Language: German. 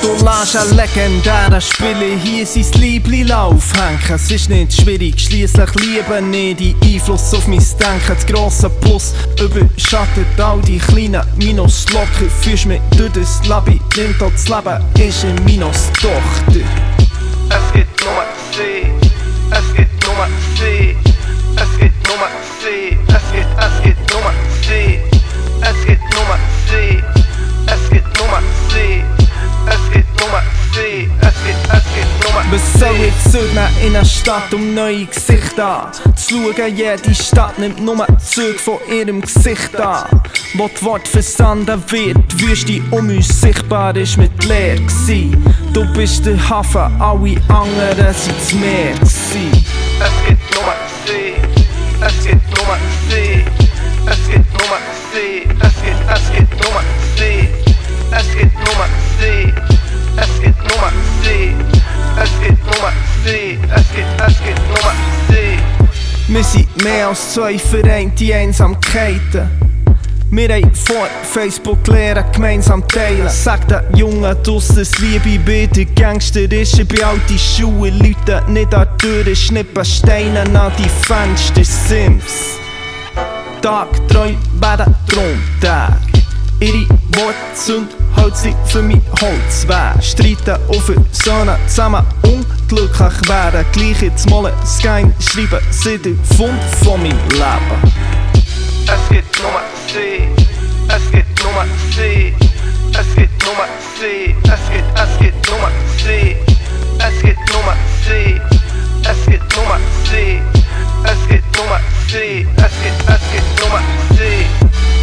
Du lässt einen legendären Spieler hier sein Liebli aufhängen. Es ist nicht schwierig, schliesslich lieben nicht die Einfluss auf mein Denken. Das grosse Plus überschattet all die kleinen Minuslocken. Führst mich durch das Labyrinth, das Leben ist eine Minustochter. Es gibt nur sie, es gibt nur sie, es gibt nur sie, es gibt nur sie, es gibt nur sie, es gibt nur sie, es gibt nur sie, es gibt nur sie. Was soll ich zurücknehmen in eine Stadt, um neue Gesichter zu schauen? Jede Stadt nimmt nur Züge von ihrem Gesicht an. Wo das Wort verstanden wird, die Wüste um uns sichtbar ist mit leer gewesen. Du bist der Hafen, alle anderen sind das Meer gewesen. Es gibt nur sie, es gibt nur sie, es gibt nur sie, es gibt nur sie, es gibt nur sie, es gibt nur sie, es gibt nur sie, es gibt nur sie. Wir sind mehr als zwei vereinte Einsamkeiten. Wir haben vor Facebook lernen, gemeinsam teilen. Sag den Jungen draussen, dass Liebe bei den Gangster ist. Bei alten Schuhen, Leute nicht an die Türen, schnippen Steine an die Fenster, Sims. Tagträume werden Traumtage. Ihre Worte sind Holz für mein Holzwehr. Streiten auf Söhne zusammen unglücklich werden. Gleich jetzt mal ein Sky schreiben, sie der Fund von meinem Leben. Es gibt nur sie, es gibt nur sie, es gibt nur sie, es gibt nur sie, es gibt nur sie, es gibt nur sie, es gibt nur sie, es gibt nur sie.